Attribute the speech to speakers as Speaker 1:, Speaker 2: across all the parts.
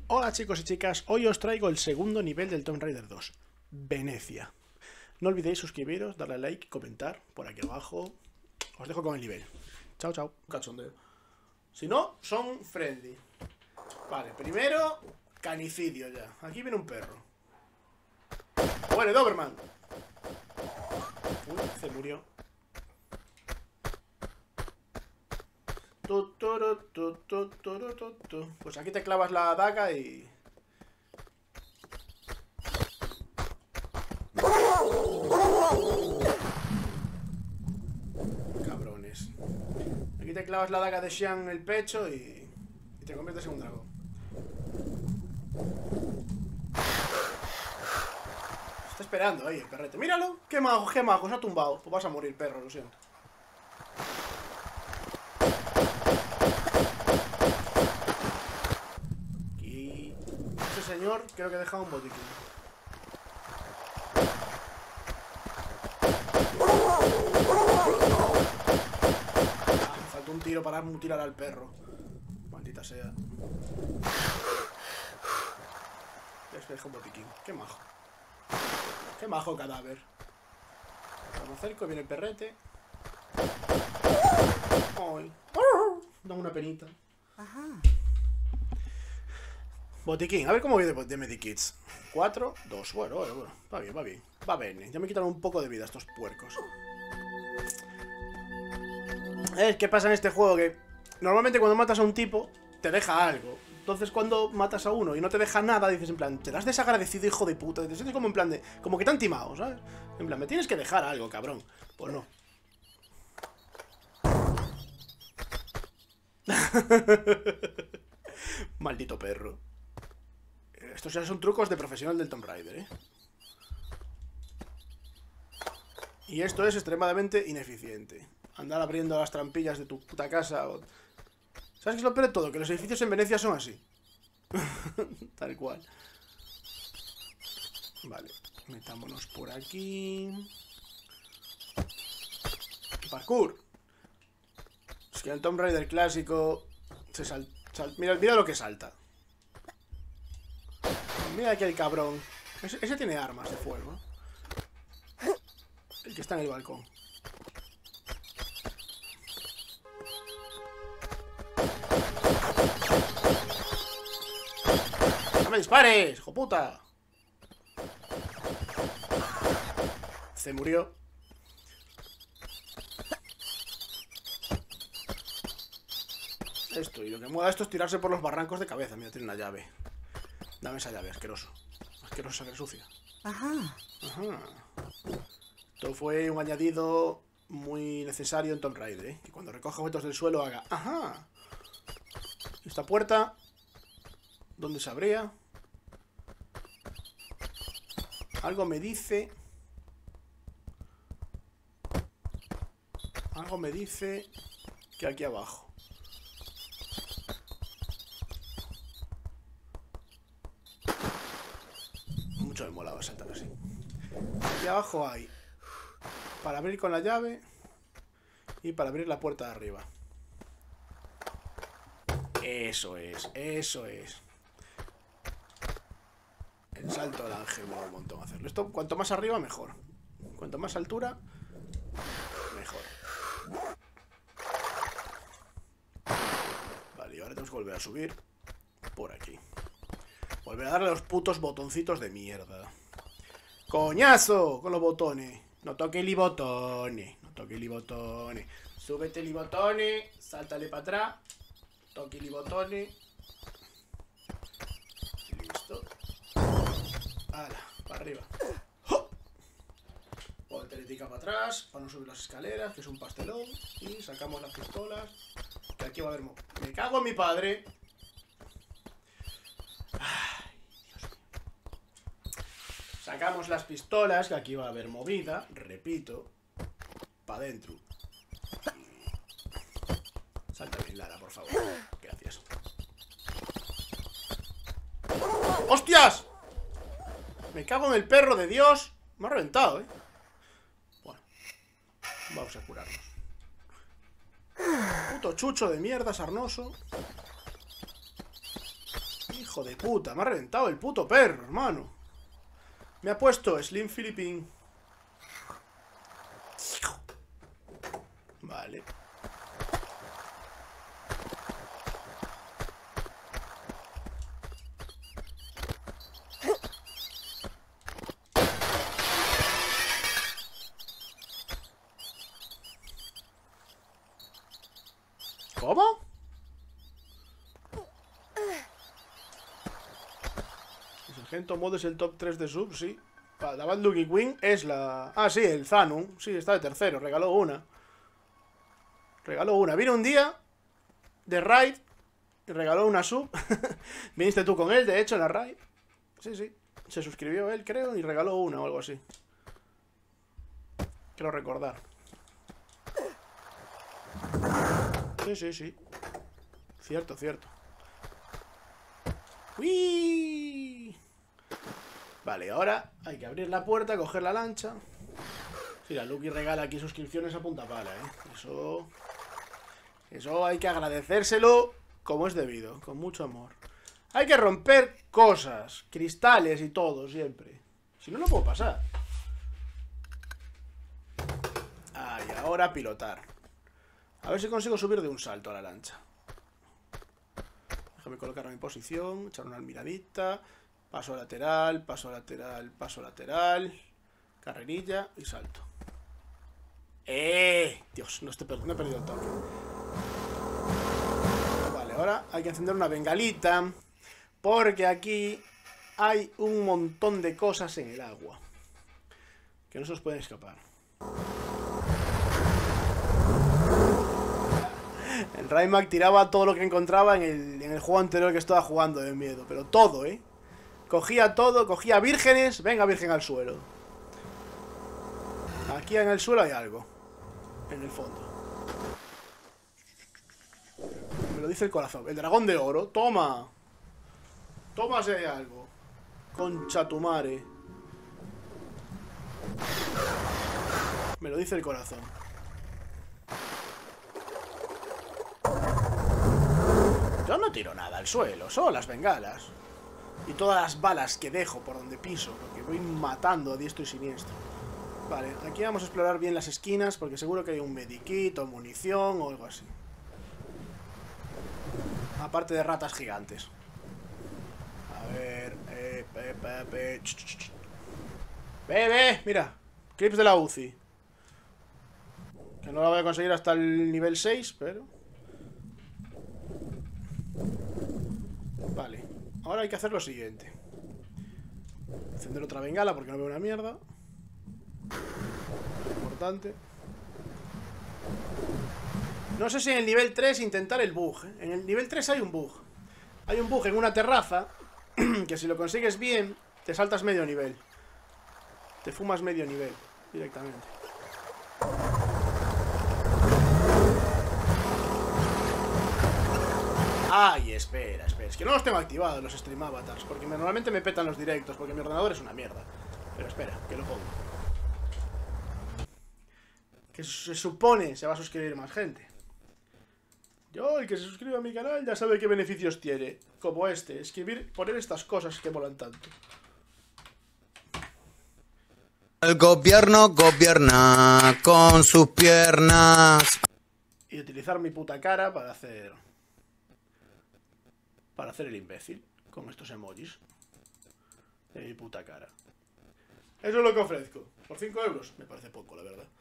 Speaker 1: Hola chicos y chicas, hoy os traigo el segundo nivel del Tomb Raider 2, Venecia. No olvidéis suscribiros, darle a like, comentar por aquí abajo. Os dejo con el nivel. Chao, chao. Cachondeo. Si no, son friendly. Vale, primero, canicidio ya. Aquí viene un perro. Bueno, Doberman. Uy, se murió. Pues aquí te clavas la daga y... Cabrones. Aquí te clavas la daga de Xian en el pecho y te conviertes en un dragón. Está esperando ahí el perrete. Míralo. Qué majo, se ha tumbado. Pues vas a morir, perro, lo siento. Señor, creo que he dejado un botiquín. Falta un tiro para mutilar al perro. Maldita sea. Es que deja un botiquín. Qué majo. Qué majo cadáver. Cuando acerco viene el perrete. Ay. Da una penita. Ajá. Botiquín, a ver cómo viene de medikits. 4, 2, bueno. Va bien, va bien. Va bien, ya me quitaron un poco de vida estos puercos. ¿Qué pasa en este juego? Que normalmente cuando matas a un tipo, te deja algo. Entonces cuando matas a uno y no te deja nada, dices en plan, te das desagradecido, hijo de puta. Te sientes como en plan de, como que te han timado, ¿sabes? En plan, me tienes que dejar algo, cabrón. Pues no. Maldito perro. Estos ya son trucos de profesional del Tomb Raider, ¿eh? Y esto es extremadamente ineficiente. Andar abriendo las trampillas de tu puta casa. ¿Sabes qué es lo peor de todo? Que los edificios en Venecia son así. Tal cual. Vale, metámonos por aquí. Parkour. Es que en el Tomb Raider clásico se mira lo que salta. Mira aquí el cabrón. Ese tiene armas de fuego. El que está en el balcón. ¡No me dispares, hijo puta! Se murió. Esto, y lo que mola esto es tirarse por los barrancos de cabeza. Mira, tiene una llave. Dame esa llave, asqueroso. Asqueroso, sangre sucia. Ajá. Esto fue un añadido muy necesario en Tomb Raider, ¿eh? Que cuando recoja objetos del suelo haga... Ajá. Esta puerta... ¿Dónde se abría? Algo me dice... Algo me dice... Que aquí abajo. Mucho me molaba saltar así. Aquí abajo hay para abrir con la llave y para abrir la puerta de arriba. Eso es, eso es. El salto del ángel mola un montón hacerlo. Esto cuanto más arriba mejor. Cuanto más altura mejor. Vale, y ahora tenemos que volver a subir por aquí. Volver a darle los putos botoncitos de mierda. ¡Coñazo! Con los botones. No toque el botones. No toque el botones. Súbete el botones. Sáltale para atrás. Toque el botones. Listo. Hala, para arriba. Volteretica para atrás. Para no subir las escaleras, que es un pastelón. Y sacamos las pistolas. Que aquí va a haber... Me cago en mi padre. Sacamos las pistolas, que aquí va a haber movida. Repito. Para adentro. Salta bien, Lara, por favor. Gracias. ¡Hostias! Me cago en el perro de Dios. Me ha reventado, ¿eh? Bueno. Vamos a curarnos. Puto chucho de mierda, sarnoso. Hijo de puta, me ha reventado el puto perro, hermano. Me ha puesto Slim Philippine. Vale. ¿Cómo? El Sargento Mod es el top 3 de sub, sí. La Bad Lucky Queen es la... Ah, sí, el Zanum. Sí, está de tercero, regaló una. Regaló una. Vino un día de raid y regaló una sub. Viniste tú con él, de hecho, en la raid. Sí, sí. Se suscribió él, creo, y regaló una o algo así. Quiero recordar. Sí, sí, sí. Cierto, cierto. ¡Uy! Vale, ahora hay que abrir la puerta, coger la lancha. Sí, la Lucky regala aquí suscripciones a punta pala, ¿eh? Eso hay que agradecérselo como es debido, con mucho amor. Hay que romper cosas, cristales y todo, siempre. Si no, no puedo pasar. Ah, y ahora pilotar. A ver si consigo subir de un salto a la lancha. Déjame colocar en mi posición, echar una miradita. Paso lateral, paso lateral, paso lateral. Carrerilla y salto. Dios, no he perdido el toque. Vale, ahora hay que encender una bengalita. Porque aquí hay un montón de cosas en el agua que no se nos pueden escapar. El Raymac tiraba todo lo que encontraba en el juego anterior que estaba jugando de miedo. Pero todo, Cogía todo, cogía vírgenes. Venga, virgen al suelo. Aquí en el suelo hay algo. En el fondo. Me lo dice el corazón. El dragón de oro. Toma. Toma si hay algo. Concha tu madre. Me lo dice el corazón. Yo no tiro nada al suelo, solo las bengalas. Y todas las balas que dejo por donde piso, porque voy matando a diestro y siniestro. Vale, aquí vamos a explorar bien las esquinas, porque seguro que hay un medikit o munición o algo así. Aparte de ratas gigantes. A ver... Ve, mira. Clips de la UCI. Que no la voy a conseguir hasta el nivel 6, pero... Vale. Ahora hay que hacer lo siguiente. Encender otra bengala porque no veo una mierda. Importante. No sé si en el nivel 3 intentar el bug, En el nivel 3 hay un bug. Hay un bug en una terraza que si lo consigues bien, te saltas medio nivel. Te fumas medio nivel directamente. Ay, espera. Es que no los tengo activados los stream avatars, porque normalmente me petan los directos, porque mi ordenador es una mierda. Pero espera, que lo pongo. Que se supone se va a suscribir más gente. Yo, el que se suscribe a mi canal ya sabe qué beneficios tiene. Como poner estas cosas que molan tanto.
Speaker 2: El gobierno gobierna con sus piernas.
Speaker 1: Y utilizar mi puta cara para hacer el imbécil. Con estos emojis de mi puta cara. Eso es lo que ofrezco. Por 5 euros. Me parece poco, la verdad.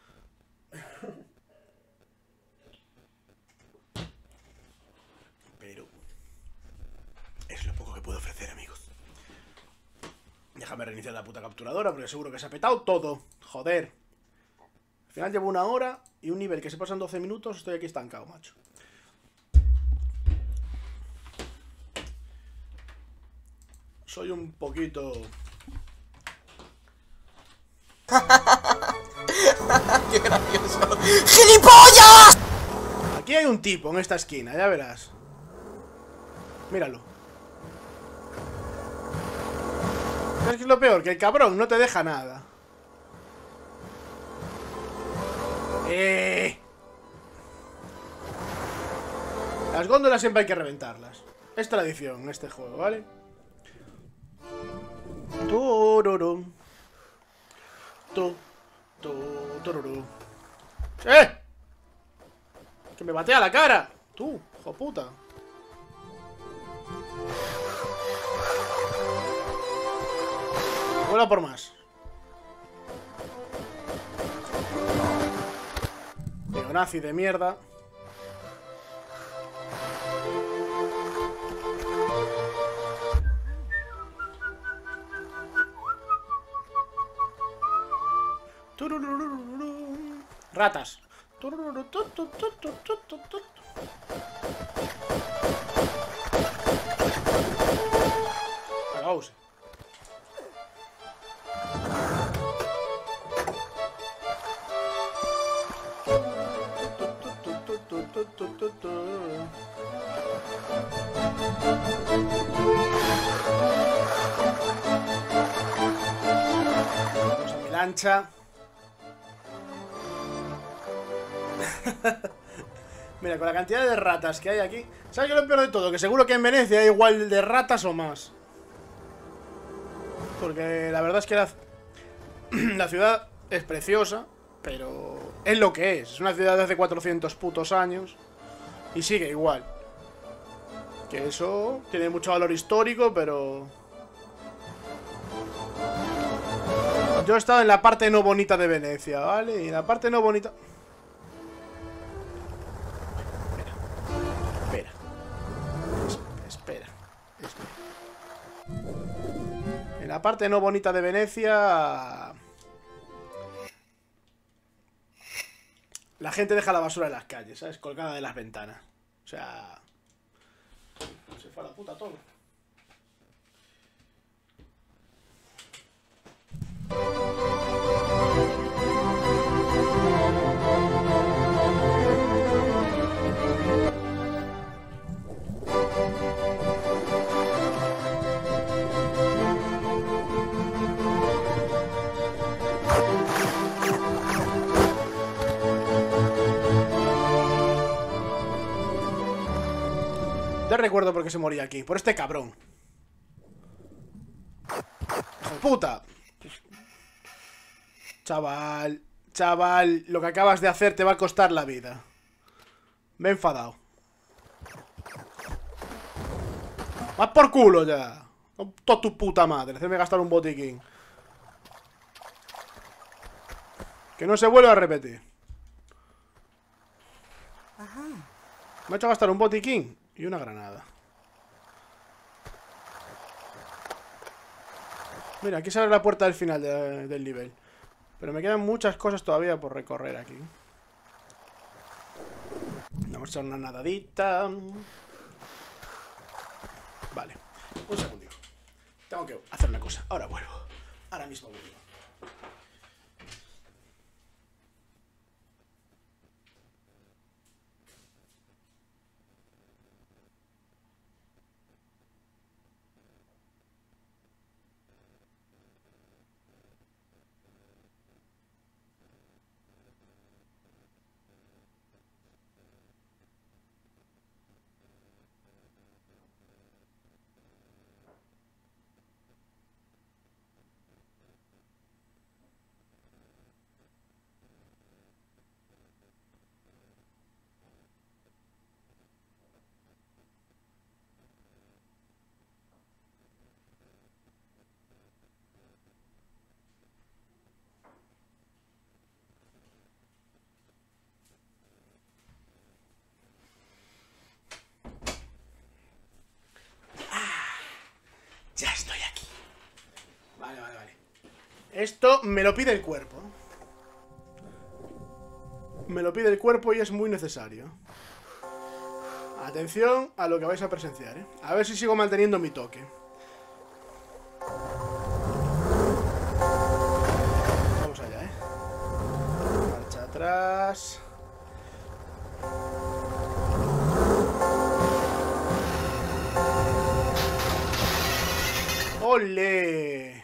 Speaker 1: Pero es lo poco que puedo ofrecer, amigos. Déjame reiniciar la puta capturadora, porque seguro que se ha petado todo. Joder. Al final llevo 1 hora y un nivel que se pasa en 12 minutos. Estoy aquí estancado, macho. Soy un poquito...
Speaker 2: ¡Qué gracioso! ¡Gilipollas!
Speaker 1: Aquí hay un tipo en esta esquina, ya verás. Míralo. ¿Sabes qué es lo peor? Que el cabrón no te deja nada. Las góndolas siempre hay que reventarlas. es tradición en este juego, ¿vale? Tururum. Tururú. ¡Eh! ¡Que me batea la cara! Tú, hijo puta. Vuela por más. Neonazi de mierda. Ratas. Vamos. Vamos a mi lancha. Mira, con la cantidad de ratas que hay aquí. ¿Sabes qué es lo peor de todo? Que seguro que en Venecia hay igual de ratas o más. Porque la verdad es que la ciudad es preciosa, pero es lo que es. Es una ciudad de hace 400 putos años y sigue igual. Que eso tiene mucho valor histórico, pero... Yo he estado en la parte no bonita de Venecia, ¿vale? Y en la parte no bonita... Espera. En la parte no bonita de Venecia... La gente deja la basura en las calles, ¿sabes? Colgada de las ventanas. O sea... Se fue a la puta todo. Ya recuerdo por qué se moría aquí. Por este cabrón. ¡Hijo de puta! Chaval, lo que acabas de hacer te va a costar la vida. Me he enfadado. ¡Vas por culo ya! Toda tu puta madre, hacerme gastar un botiquín. Que no se vuelva a repetir. Me ha hecho gastar un botiquín y una granada. Mira, aquí se abre la puerta del final del nivel. Pero me quedan muchas cosas todavía por recorrer aquí. Vamos a echar una nadadita. Vale, un segundito. Tengo que hacer una cosa. Ahora vuelvo. Ahora mismo vuelvo. Ya estoy aquí. Vale. Esto me lo pide el cuerpo. Me lo pide el cuerpo y es muy necesario. Atención a lo que vais a presenciar, ¿eh? A ver si sigo manteniendo mi toque. Vamos allá, ¿eh? Marcha atrás. ¡Ole!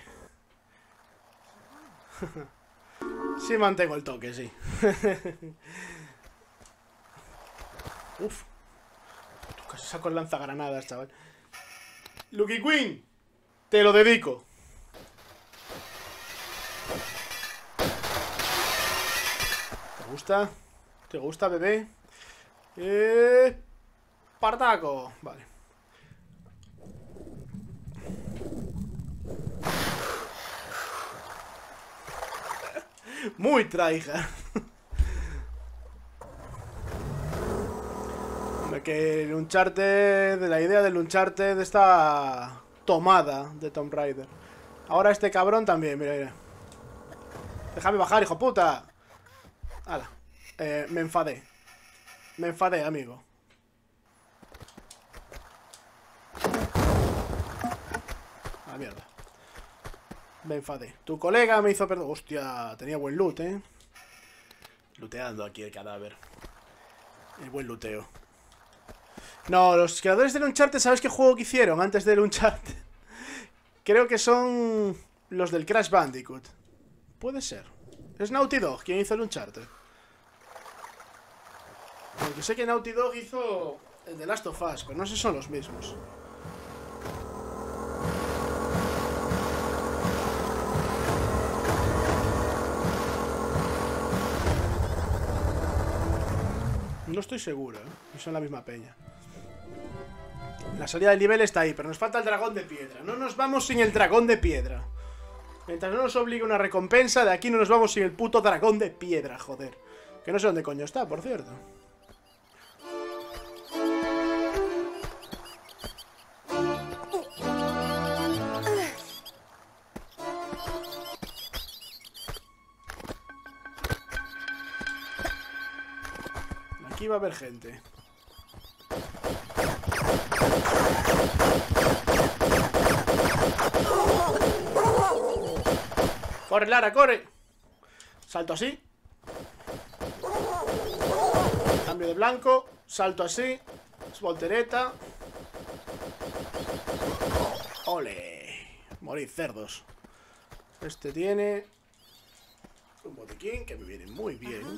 Speaker 1: Sí mantengo el toque, sí. Saco el lanzagranadas, chaval. Lucky Queen, te lo dedico. ¿Te gusta? ¿Te gusta, bebé? Partaco. Vale. Muy tryhard. Que el Uncharted, la idea del Uncharted está tomada de Tomb Raider. Ahora este cabrón también, mira, mira. Déjame bajar, hijo puta. Hala. Me enfadé. Me enfadé, amigo. Ah, mierda. Me enfadé. Tu colega me hizo perder. Hostia, tenía buen loot, Looteando aquí el cadáver. El buen looteo. No, los creadores del Uncharted, ¿sabes qué juego que hicieron antes del Uncharted? Creo que son los del Crash Bandicoot. Puede ser. Es Naughty Dog quien hizo el Uncharted. Porque sé que Naughty Dog hizo el de Last of Us, pero no sé si son los mismos. No estoy seguro, ¿eh? Son la misma peña. La salida del nivel está ahí, pero nos falta el dragón de piedra. No nos vamos sin el dragón de piedra. Mientras no nos obligue una recompensa, de aquí no nos vamos sin el puto dragón de piedra, joder. Que no sé dónde coño está, por cierto. Aquí va a haber gente. ¡Corre, Lara, corre! Salto así. Cambio de blanco. Salto así. Voltereta. ¡Ole! Morid, cerdos. Este tiene un botiquín que me viene muy bien.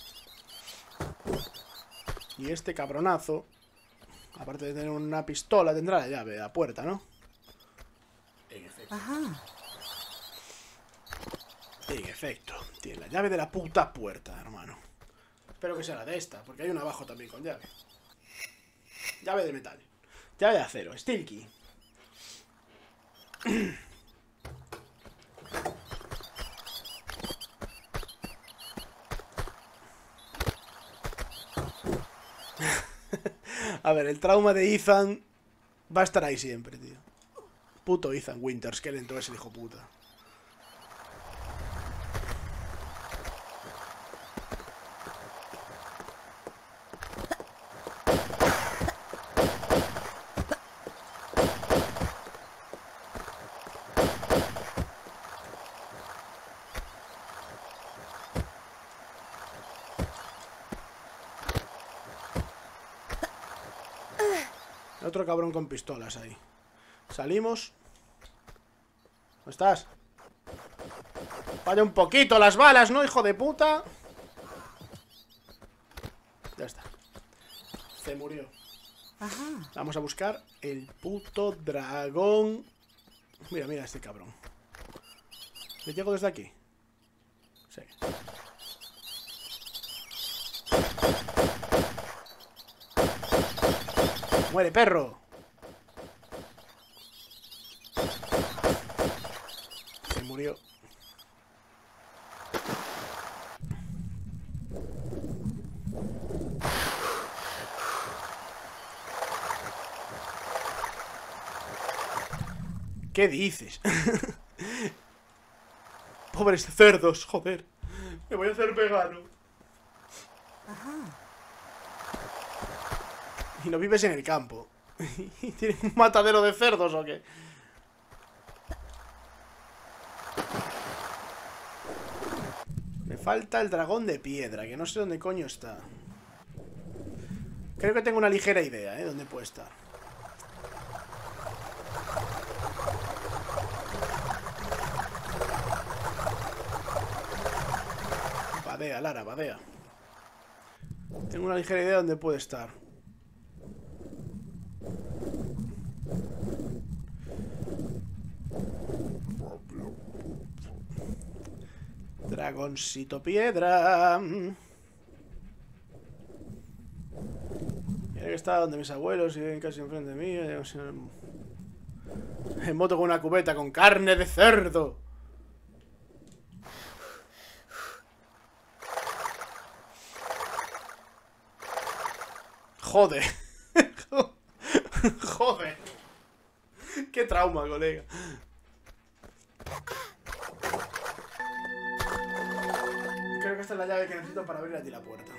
Speaker 1: Y este cabronazo, aparte de tener una pistola, tendrá la llave de la puerta, ¿no? En efecto. En efecto. Tiene la llave de la puta puerta, hermano. Espero que sea la de esta, porque hay una abajo también con llave. Llave de metal. Llave de acero. Steel key. A ver, el trauma de Ethan va a estar ahí siempre, tío. Puto Ethan Winters, qué lento es el hijo puta. Otro cabrón con pistolas ahí. Salimos. ¿Dónde estás? Vaya un poquito las balas, ¿no, hijo de puta? Ya está. Se murió. Vamos a buscar el puto dragón. Mira, mira este cabrón. ¿Le llego desde aquí? Sí. ¡Muere, perro! Se murió. ¿Qué dices? Pobres cerdos, joder. Me voy a hacer vegano. Y no vives en el campo. ¿Tienes un matadero de cerdos o qué? Me falta el dragón de piedra, que no sé dónde coño está. Creo que tengo una ligera idea, dónde puede estar. Badea, Lara, badea. Tengo una ligera idea de dónde puede estar. Dragoncito piedra. Mira que está donde mis abuelos y ven casi enfrente de mí. En moto con una cubeta con carne de cerdo. Joder. Joder. Qué trauma, colega. Creo que esta es la llave que necesito para abrir a ti la puerta.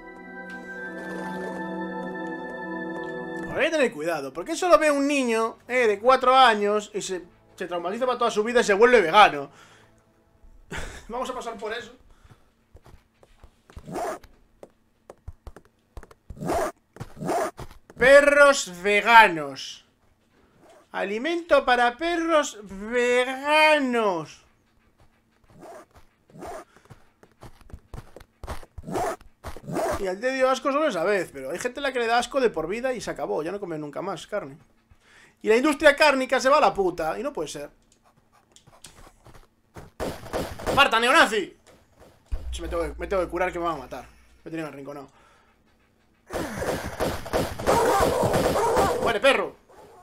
Speaker 1: Hay que tener cuidado, porque solo ve un niño de 4 años y se traumatiza para toda su vida y se vuelve vegano. Vamos a pasar por eso. Perros veganos. Alimento para perros veganos. Y al te dio asco solo esa vez, pero hay gente a la que le da asco de por vida y se acabó, ya no come nunca más carne. Y la industria cárnica se va a la puta, y no puede ser. ¡Parta, neonazi! Me tengo que curar que me van a matar. Me tienen arrinconado. ¡Muere, perro!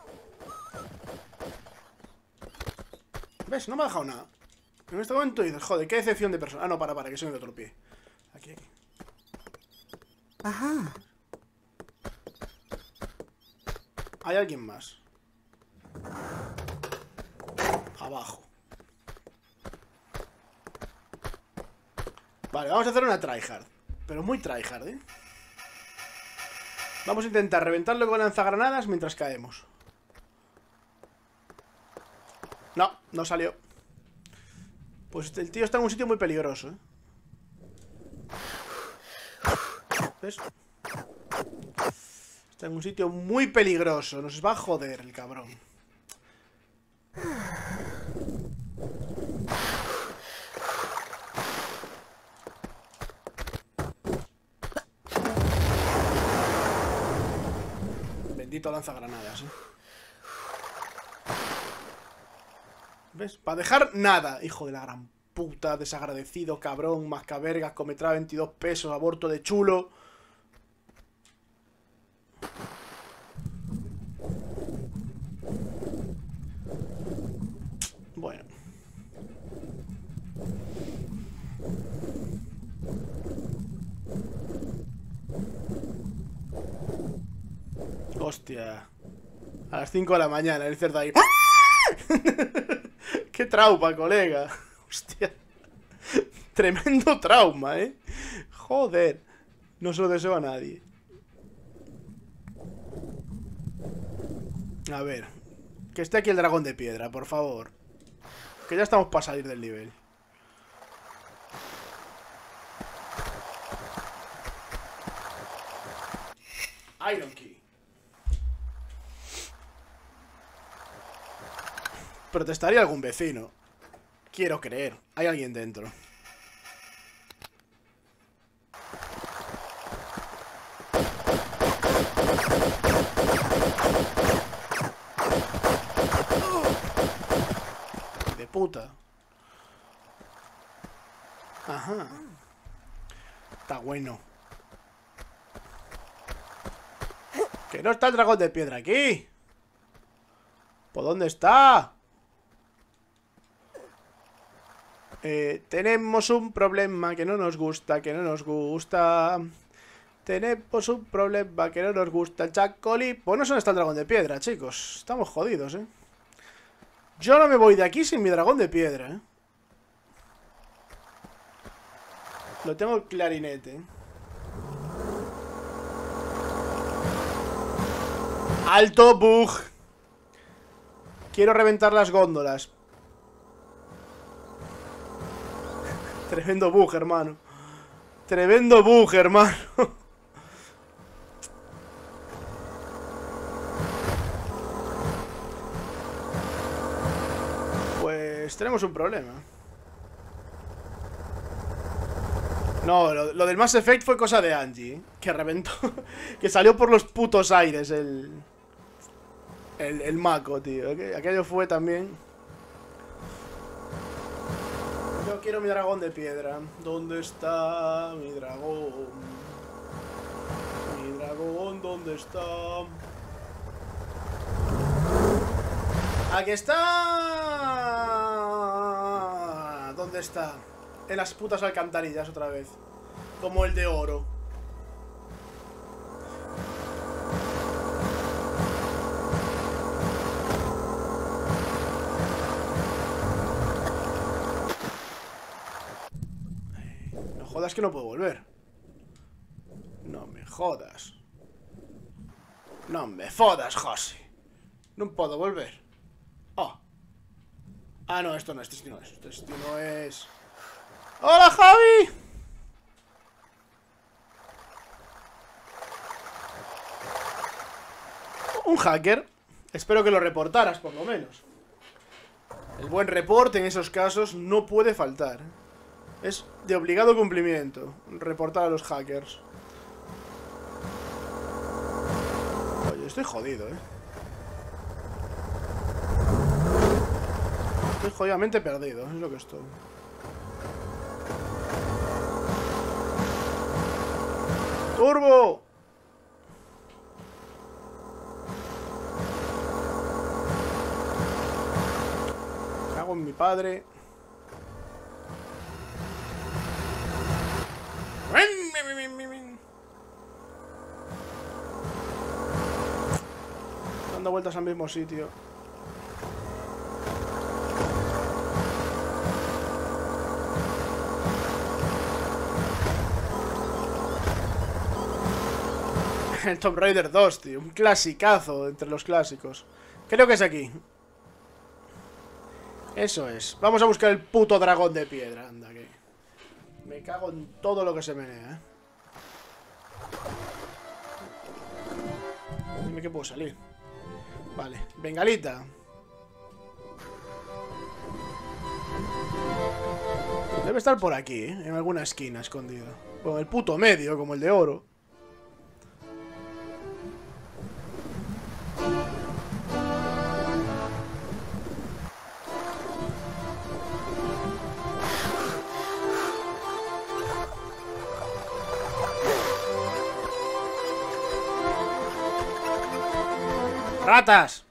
Speaker 1: ¿Ves? No me ha dejado nada. En este momento dices, joder, qué decepción de persona. Ah, no, para, que soy de otro pie. Aquí.
Speaker 2: Ajá.
Speaker 1: Hay alguien más. Abajo. Vale, vamos a hacer una tryhard. Pero muy tryhard, ¿eh? Vamos a intentar reventarlo con lanzagranadas mientras caemos. No, no salió. Pues el tío está en un sitio muy peligroso, ¿eh? ¿Ves? Está en un sitio muy peligroso. Nos va a joder el cabrón. Bendito lanzagranadas, ¿eh? ¿Ves? Para dejar nada. Hijo de la gran puta. Desagradecido, cabrón. Mascavergas. Cometrá 22 pesos. Aborto de chulo. Bueno. Hostia. A las 5 de la mañana el cerdo ahí. Qué trauma, colega. Hostia. Tremendo trauma, ¿eh? Joder. No se lo deseo a nadie. A ver. Que esté aquí el dragón de piedra, por favor. Que ya estamos para salir del nivel. Iron Key. Protestaría algún vecino. Quiero creer. Hay alguien dentro. De puta. Ajá. Está bueno. Que no está el dragón de piedra aquí. ¿Por dónde está? Tenemos un problema que no nos gusta, Tenemos un problema que no nos gusta, Chacolí. Pues no sé dónde está el dragón de piedra, chicos. Estamos jodidos, ¿eh? Yo no me voy de aquí sin mi dragón de piedra, ¿eh? Lo tengo clarinete. ¡Alto bug! Quiero reventar las góndolas. Tremendo bug, hermano. Tremendo bug, hermano. Pues tenemos un problema. No, lo del Mass Effect fue cosa de Angie, ¿eh? Que reventó. Que salió por los putos aires el Mako, tío. Aquello fue también. Pero quiero mi dragón de piedra. ¿Dónde está mi dragón? Mi dragón, ¿dónde está? ¡Aquí está! ¿Dónde está? En las putas alcantarillas otra vez. Como el de oro. No jodas que no puedo volver. No me jodas. No me jodas, José. No puedo volver. Oh. Ah, no, esto no es destino. Destino es... ¡Hola, Javi! Un hacker. Espero que lo reportaras, por lo menos. El buen reporte en esos casos no puede faltar. Es de obligado cumplimiento reportar a los hackers. Oye, estoy jodido, Estoy jodidamente perdido, es lo que estoy. ¡Turbo! ¿Qué hago en mi padre? Dando vueltas al mismo sitio. El Tomb Raider 2, tío. Un clasicazo entre los clásicos. Creo que es aquí. Eso es. Vamos a buscar el puto dragón de piedra. Anda, que... me cago en todo lo que se menea, Dime que puedo salir. Vale. Bengalita. Debe estar por aquí, en alguna esquina escondido. Bueno, el puto medio, como el de oro. ¡Ratas!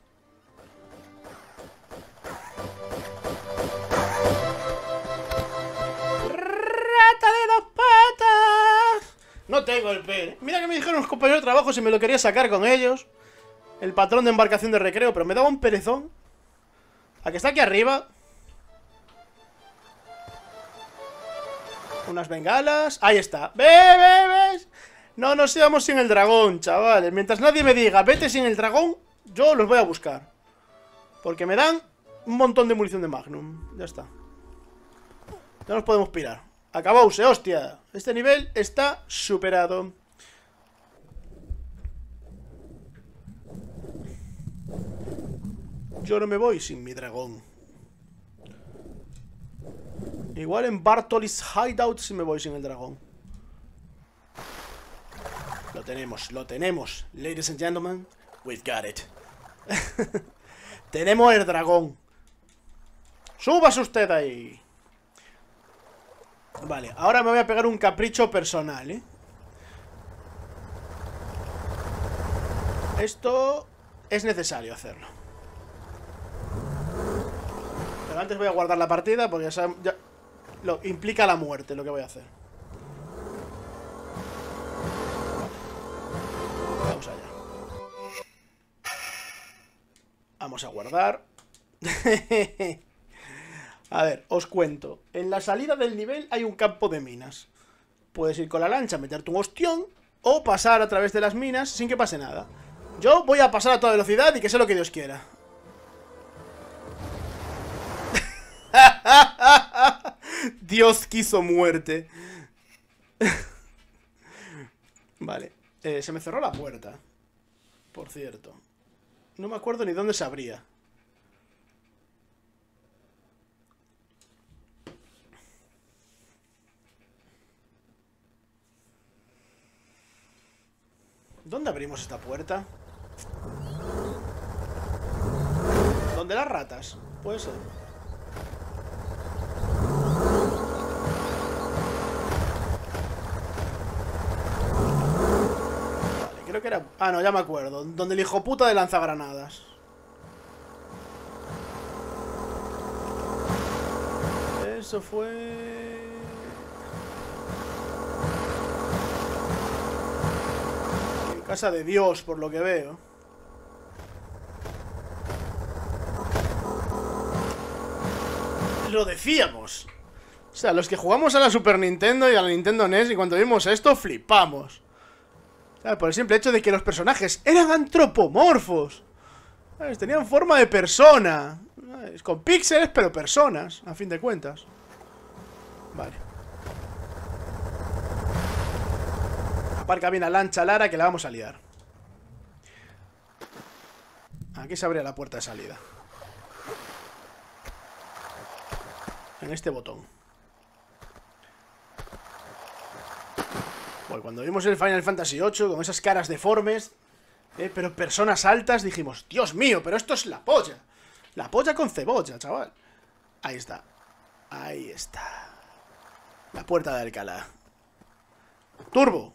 Speaker 1: ¡Rata de dos patas! No tengo el P. Mira que me dijeron los compañeros de trabajo si me lo quería sacar con ellos. El patrón de embarcación de recreo, pero me daba un perezón. ¿A que está aquí arriba? Unas bengalas. Ahí está. ¿Ves? No nos íbamos sin el dragón, chavales. Mientras nadie me diga, vete sin el dragón, yo los voy a buscar. Porque me dan un montón de munición de Magnum. Ya está. Ya nos podemos pirar. Acabóse, hostia. Este nivel está superado. Yo no me voy sin mi dragón. Igual en Bartoli's Hideout si me voy sin el dragón. Lo tenemos. Ladies and gentlemen, we've got it. Tenemos el dragón. ¡Súbase usted ahí! Vale, ahora me voy a pegar un capricho personal, Esto es necesario hacerlo. Pero antes voy a guardar la partida porque ya lo implica la muerte lo que voy a hacer. Vamos allá. Vamos a guardar. A ver, os cuento. En la salida del nivel hay un campo de minas. Puedes ir con la lancha, meterte un ostión, o pasar a través de las minas sin que pase nada. Yo voy a pasar a toda velocidad y que sea lo que Dios quiera. Dios quiso muerte. Vale. Se me cerró la puerta. Por cierto. No me acuerdo ni dónde se abría. ¿Dónde abrimos esta puerta? ¿Dónde las ratas? Puede ser. creo que era... Ah, no, ya me acuerdo. Donde el hijo puta de lanzagranadas. Eso fue... En casa de Dios, por lo que veo. Lo decíamos. O sea, los que jugamos a la Super Nintendo y a la Nintendo NES, y cuando vimos esto, flipamos. O sea, por el simple hecho de que los personajes eran antropomorfos. ¿Sabes? Tenían forma de persona. ¿Sabes? Con píxeles, pero personas, a fin de cuentas. Vale. Aparca bien la lancha Lara, que la vamos a liar. Aquí se abre la puerta de salida. En este botón. Bueno, cuando vimos el Final Fantasy VIII con esas caras deformes, pero personas altas, dijimos, Dios mío, pero esto es la polla. La polla con cebolla, chaval. Ahí está. Ahí está. La puerta de Alcalá. Turbo.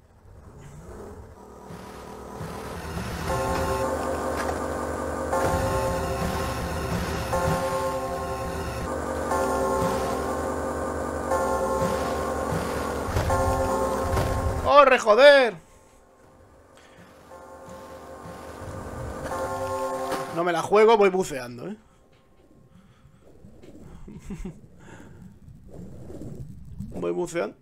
Speaker 1: ¡Corre, joder! No me la juego, voy buceando, ¿eh? Voy buceando.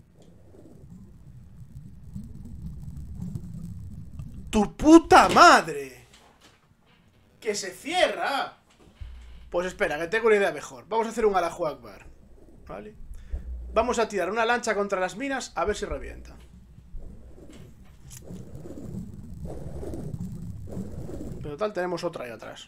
Speaker 1: ¡Tu puta madre! ¡Que se cierra! Pues espera, que tengo una idea mejor. Vamos a hacer un Allahu Akbar, ¿vale? Vamos a tirar una lancha contra las minas a ver si revienta. Pero total, tenemos otra ahí atrás.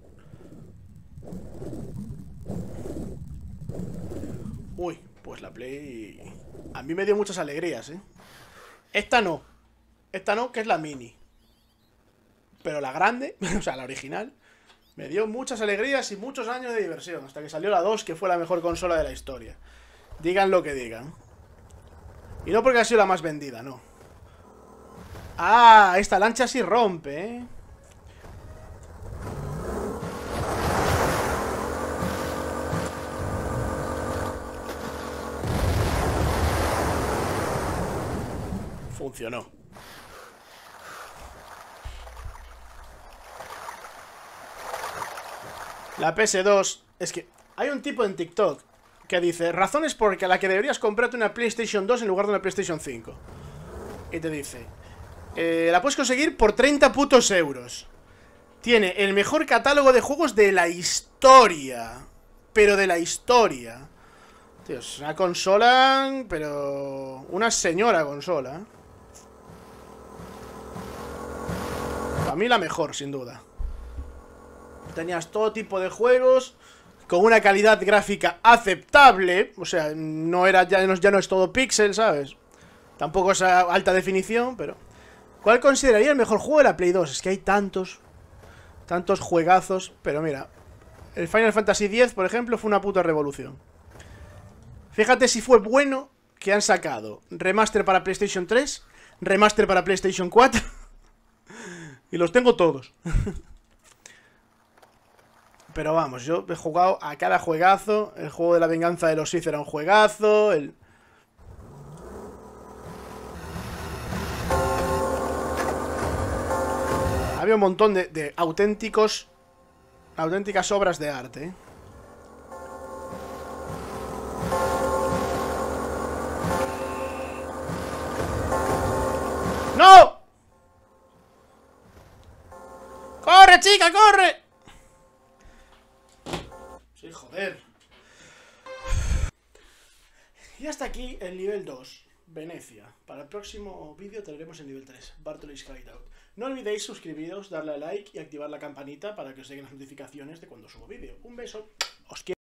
Speaker 1: Uy, pues la Play... A mí me dio muchas alegrías, ¿eh? Esta no. Esta no, que es la mini. Pero la grande, o sea, la original, me dio muchas alegrías y muchos años de diversión. Hasta que salió la 2, que fue la mejor consola de la historia. Digan lo que digan. Y no porque ha sido la más vendida, no. Ah, esta lancha sí rompe, ¿eh? Funcionó. La PS2... Es que hay un tipo en TikTok que dice razones por la que deberías comprarte una PlayStation 2 en lugar de una PlayStation 5. Y te dice... la puedes conseguir por 30 putos euros. Tiene el mejor catálogo de juegos de la historia. Pero de la historia. Tío, es una consola... Pero... Una señora consola. Para mí la mejor, sin duda. Tenías todo tipo de juegos con una calidad gráfica aceptable. O sea, no era ya no es todo píxel, ¿sabes? Tampoco es alta definición, pero... ¿Cuál consideraría el mejor juego de la Play 2? Es que hay tantos juegazos. Pero mira, el Final Fantasy X, por ejemplo, fue una puta revolución. Fíjate si fue bueno que han sacado remaster para PlayStation 3, remaster para PlayStation 4... Y los tengo todos. Pero vamos, yo he jugado a cada juegazo. El juego de la venganza de los Sith era un juegazo. Había un montón de auténticas obras de arte, ¿eh? ¡No! ¡Corre, chica, corre! Sí, joder. Y hasta aquí el nivel 2, Venecia. Para el próximo vídeo tendremos el nivel 3, Bartolomew's Hideout. No olvidéis suscribiros, darle a like y activar la campanita para que os lleguen las notificaciones de cuando subo vídeo. Un beso, os quiero.